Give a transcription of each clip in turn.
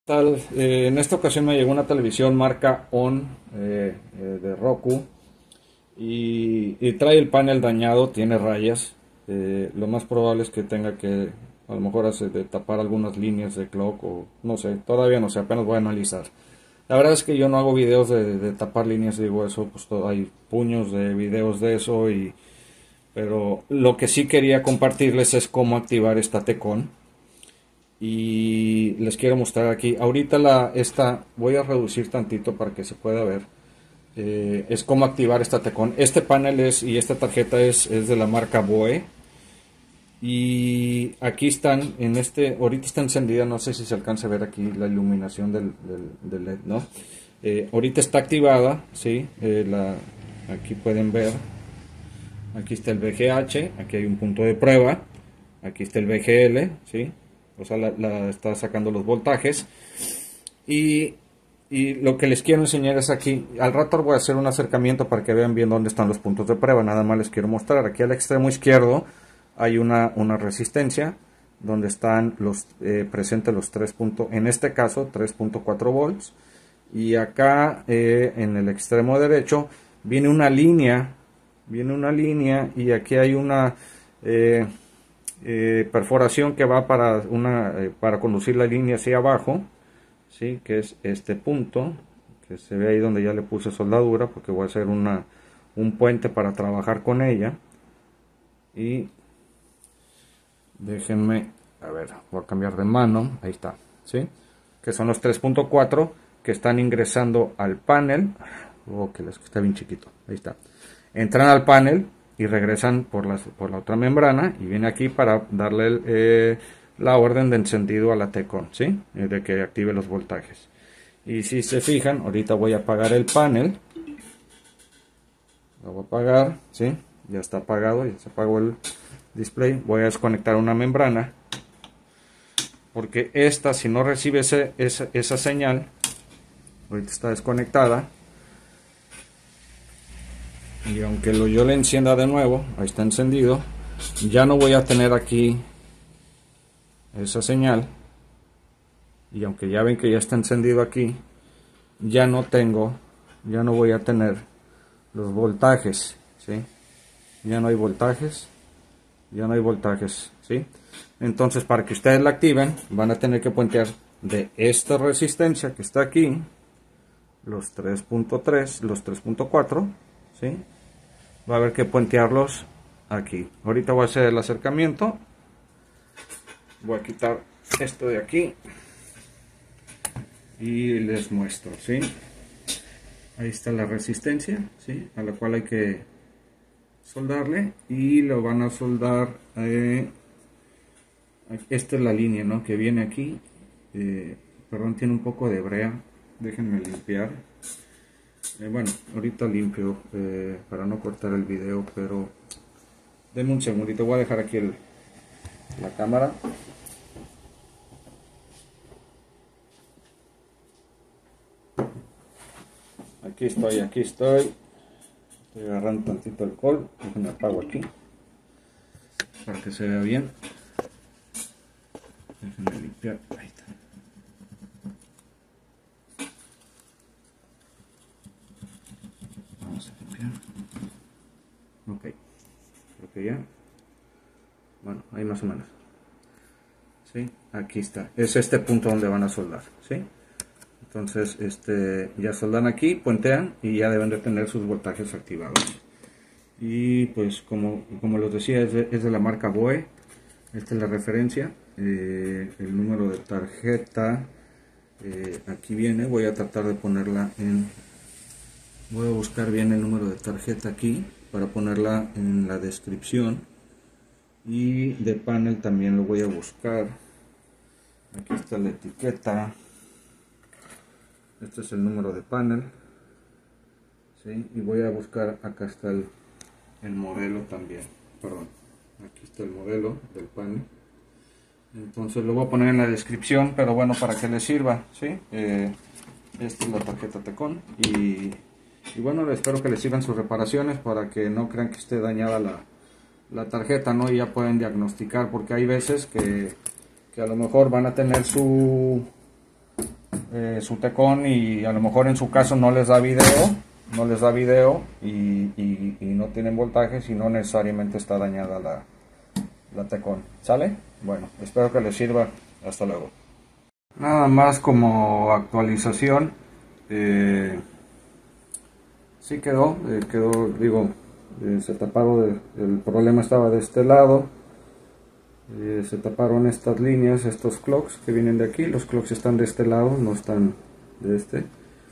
Tal, en esta ocasión me llegó una televisión marca ON de Roku y trae el panel dañado, tiene rayas. Lo más probable es que tenga que a lo mejor hacer de tapar algunas líneas de clock o no sé, todavía no sé, apenas voy a analizar. La verdad es que yo no hago videos de tapar líneas, digo eso, pues hay puños de videos de eso pero lo que sí quería compartirles es cómo activar esta Tecon. Y les quiero mostrar aquí ahorita esta voy a reducir tantito para que se pueda ver. Es cómo activar esta Tecon. Este panel y esta tarjeta es de la marca BOE y aquí están ahorita está encendida, no sé si se alcanza a ver aquí la iluminación del LED, ¿no? Ahorita está activada, ¿sí? Aquí pueden ver, aquí está el VGH, aquí hay un punto de prueba, aquí está el VGL, ¿sí? O sea, está sacando los voltajes. Y lo que les quiero enseñar es aquí. Al rato voy a hacer un acercamiento para que vean bien dónde están los puntos de prueba. Nada más les quiero mostrar. Aquí al extremo izquierdo hay una resistencia donde están presentes los en este caso 3.4 volts. Y acá en el extremo derecho viene una línea. Y aquí hay una perforación que va para conducir la línea hacia abajo, ¿sí? Que es este punto que se ve ahí donde ya le puse soldadura porque voy a hacer un puente para trabajar con ella. Y déjenme, a ver, voy a cambiar de mano, ahí está, ¿sí? Que son los 3.4 que están ingresando al panel. Que está bien chiquito, ahí está. Entran al panel y regresan por la otra membrana y viene aquí para darle la orden de encendido a la Tecon, ¿sí? De que active los voltajes. Y si se fijan, ahorita voy a apagar el panel. Lo voy a apagar, ¿sí? Ya está apagado, ya se apagó el display. Voy a desconectar una membrana porque esta, si no recibe esa señal, ahorita está desconectada. Y aunque yo le encienda de nuevo, ahí está encendido, ya no voy a tener aquí esa señal. Y aunque ya ven que ya está encendido aquí, ya no voy a tener los voltajes, ¿sí? Ya no hay voltajes, ¿sí? Entonces, para que ustedes la activen, van a tener que puentear de esta resistencia que está aquí, los 3.3, los 3.4, ¿sí? Va a haber que puentearlos aquí. Ahorita voy a hacer el acercamiento. Voy a quitar esto de aquí y les muestro, ¿sí? Ahí está la resistencia, ¿sí? A la cual hay que soldarle y lo van a soldar. Esta es la línea, ¿no? Que viene aquí. Perdón, tiene un poco de brea. Déjenme limpiar. Bueno, ahorita limpio para no cortar el video, pero denme un segundito, voy a dejar aquí la cámara. Aquí estoy agarrando tantito alcohol, déjenme apago aquí para que se vea bien. Déjenme limpiar, ahí está. Vamos a limpiar. Ok, creo que ya. Bueno, ahí más o menos. ¿Sí? Aquí está. Es este punto donde van a soldar. ¿Sí? Entonces, ya soldan aquí, puentean y ya deben de tener sus voltajes activados. Y pues, como les decía, es de la marca BOE. Esta es la referencia. El número de tarjeta. Aquí viene. Voy a tratar de ponerla voy a buscar bien el número de tarjeta aquí para ponerla en la descripción. Y de panel también lo voy a buscar. Aquí está la etiqueta. Este es el número de panel, ¿sí? Y voy a buscar, acá está el modelo también, perdón, aquí está el modelo del panel. Entonces lo voy a poner en la descripción, pero bueno, para que les sirva, ¿sí? Esta es la tarjeta Tecon y bueno, espero que les sirvan sus reparaciones para que no crean que esté dañada la tarjeta, ¿no? Y ya pueden diagnosticar, porque hay veces que a lo mejor van a tener su Tecon y a lo mejor en su caso no les da video y no tienen voltajes y no necesariamente está dañada la Tecon. ¿Sale? Bueno, espero que les sirva. Hasta luego. Nada más como actualización, sí quedó, digo, se taparon, el problema estaba de este lado, se taparon estas líneas, estos clocks que vienen de aquí, los clocks están de este lado, no están de este,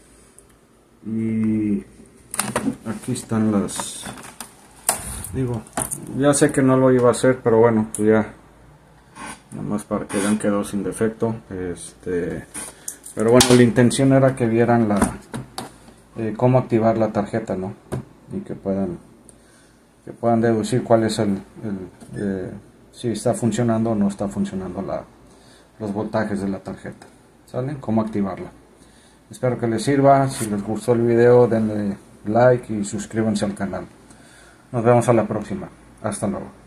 y aquí están las, digo, ya sé que no lo iba a hacer, pero bueno, pues ya, nada más para que vean quedó sin defecto, pero bueno, la intención era que vieran cómo activar la tarjeta, ¿no? Y que puedan deducir cuál es si está funcionando o no está funcionando los voltajes de la tarjeta. ¿Sale? Cómo activarla. Espero que les sirva. Si les gustó el video, denle like y suscríbanse al canal. Nos vemos a la próxima. Hasta luego.